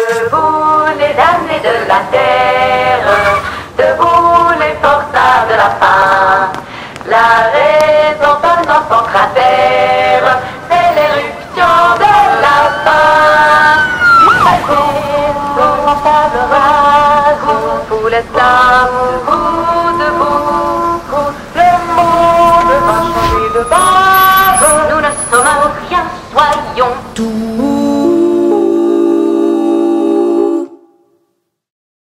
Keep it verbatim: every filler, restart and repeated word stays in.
Debout les damnés de la terre, debout les forçats de la faim. La raison sonne dans son cratère, c'est l'éruption de la faim. Passez sur la table rase, pour les dames, vous